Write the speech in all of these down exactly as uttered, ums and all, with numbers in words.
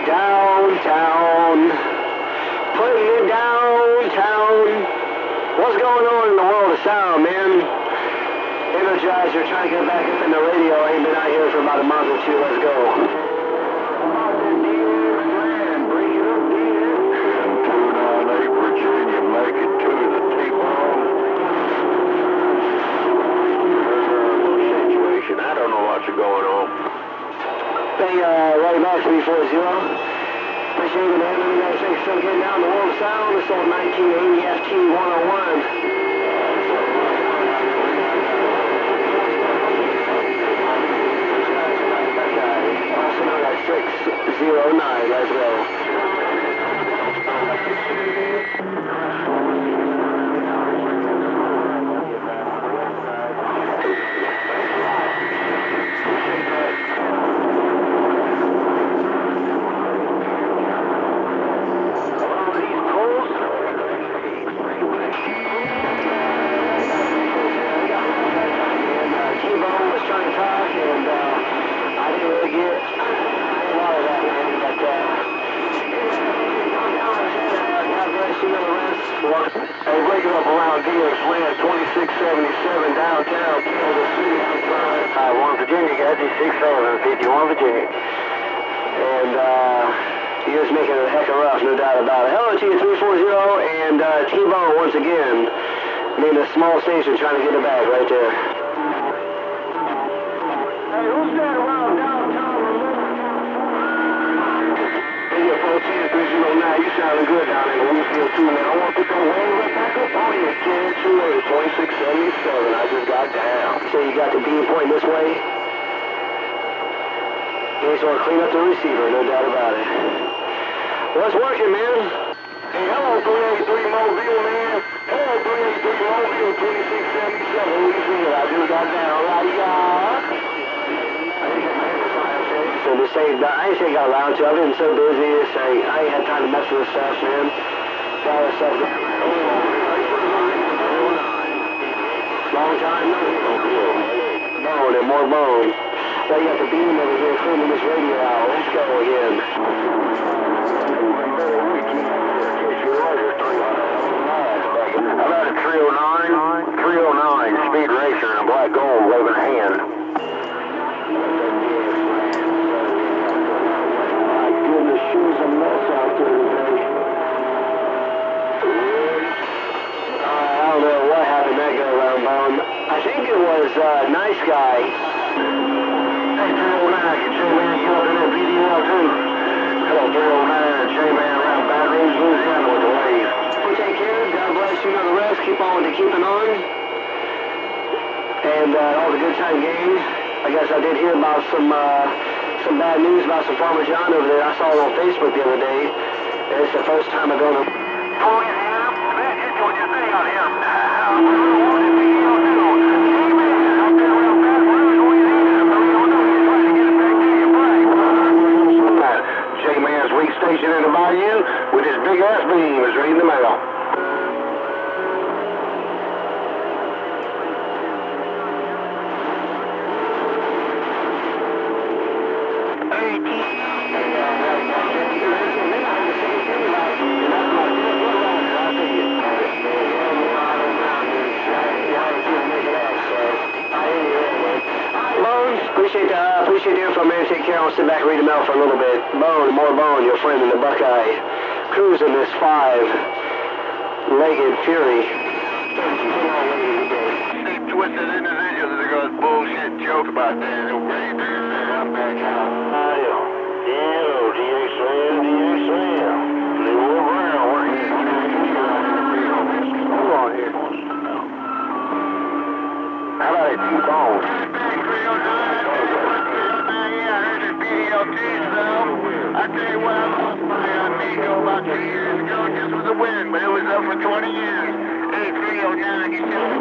Downtown, putting it downtown. What's going on in the world of sound, man? Energizer, trying to get back up in the radio. I ain't been out here for about a month or two. Let's go. Virginia, make it to the T-bone. Situation. I don't know what's going on. Hey, uh, right back three four zero. Appreciate it, man. Let me know if things still getting down the world of sound. This old nineteen eighty F T one oh one. six zero nine, let's go. T-Bone was trying to talk, and uh, I didn't really get a lot of that, man, but uh, God bless you, the rest. Hey, waking up around D X Land, twenty-six seventy-seven downtown, Kansas City. Uh, one Virginia, guys, six seven fifty-one Virginia. And uh, he was making it a heck of rough, no doubt about it. Hello to you, three four zero, and uh, T-Bone once again. I mean, a small station trying to get it back right there. Hey, who's that around downtown? Hey, yeah, fourteen three zero nine, you sounding good down in Wheatfield too, man. I want to come way right back up on you. ten two eight, twenty-six seventy-seven, I just got down. So you got the beam pointing this way? You just want to clean up the receiver, no doubt about it. What's working, man? Hey, hello, three eighty-three Mobile, man. Hello, three eighty-three Mobile, twenty-six seventy-seven, Wheatfield, I just got down. Right, y'all? So to say, I ain't say got around to it. I've been so busy. To say, I ain't had time to mess with this stuff, man. Got all this stuff down. Long time, no. Bone and more bone. Well, you got the beam over here cleaning this radio out. Let's go again. How about a three oh nine? three oh nine, Speed Racer in a black gold, waving a hand. Goodness, shoes a mess out there today. Uh, I don't know what happened that go around, Bone. I think it was uh, Nice Guy. Hey, three oh nine, can J-Man get up in that V D L too? Hello, three oh nine, J-Man around Baton Rouge, Louisiana with the wave. Well, take care. God bless you. Know the rest. Keep on to keeping on. And uh, all the good time gang. I guess I did hear about some uh, some bad news about some Farmer John over there. I saw it on Facebook the other day. And it's the first time I've gone to... Louisiana, man, you doing your thing out here. J-Man's weak station in the bayou with his big ass beam is reading the mail. Appreciate the, uh, appreciate the info, man. Take care. I'll sit back and read them out for a little bit. Bone, more bone, your friend in the Buckeye. Cruising this five-legged fury. They twisted individuals that got bullshit joke about that. I'm back out. Yeah, D X L, D X L. They were around working. Hold on here. How about a T-bone? I tell you what, I lost my amigo about two years ago just with the wind, but it was up for twenty years. Hey, three oh nine, you still...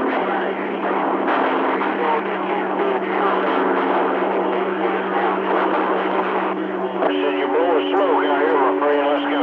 I said you're blowing smoke out here, my friend. Let's go.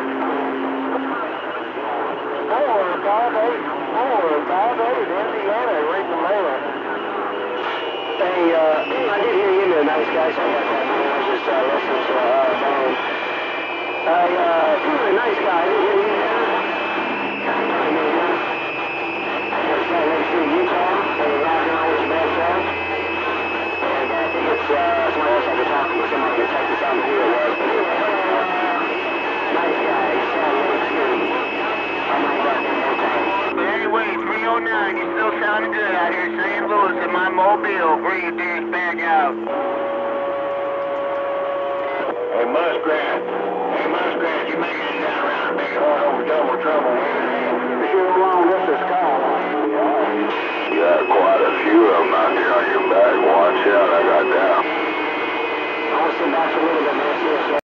Four, five, eight, four, five, eight, Indiana, read the mail. Hey, uh, I did hear you in there, Nice Guy. So I got that, man. I was just uh, listening to uh, Bone. uh, really nice guy. I didn't hear you there. I mean, uh, I'm Salt Lake City, Utah, and you're riding around with your bad self. And I think it's, uh, someone else I've been talking with, somebody in Texas, I don't know who it was. But anyway, uh, nice guy, Salt Lake City. I might go there one time. But anyway, three oh nine, you still sounding good out here in Saint Louis in my mobile. Bring your dick back out. Hey, Muskrat. Hey, Muskrat, you making it down around the big hole over double trouble, man? Sure, long distance call. You got quite a few of them out here on your back. Watch out, I got down. I want to sit back for a little bit, man. See what's